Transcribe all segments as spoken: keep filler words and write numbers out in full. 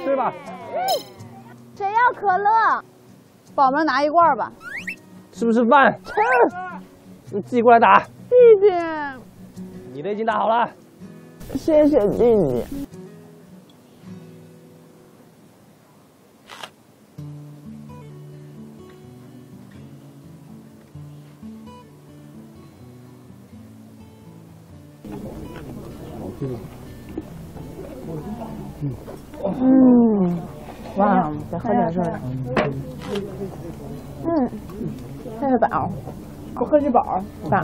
吃吧。 谁要可乐？宝们拿一罐吧。 吃不吃饭？ 吃。 就自己过来打。 弟弟， 你的已经打好了。 谢谢弟弟。嗯，哇，再喝点热的。嗯，这是饱，不喝是饱，饱。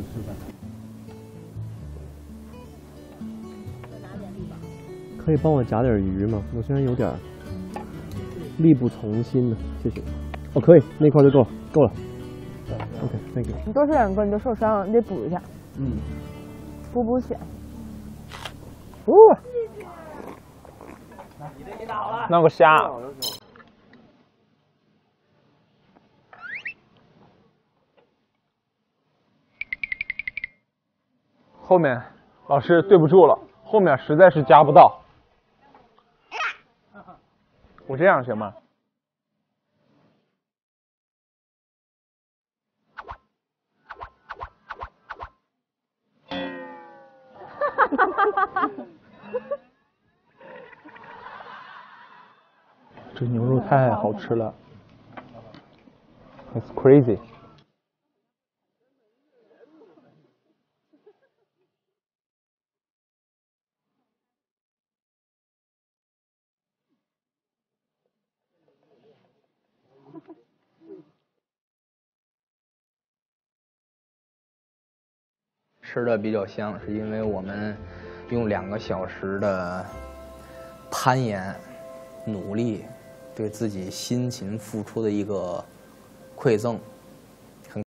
可以帮我夹点鱼吗？我现在有点力不从心的，谢谢。哦，可以，那块就够了，够了。OK，thank you。 你多吃两个你就受伤了，你得补一下。 嗯。 补补血。 哦。弄个虾。后面老师对不住了，后面实在是夹不到。我这样行吗？这牛肉太好吃了 ，It's crazy。 吃的比较香，是因为我们用两个小时的攀岩、努力，对自己辛勤付出的一个馈赠。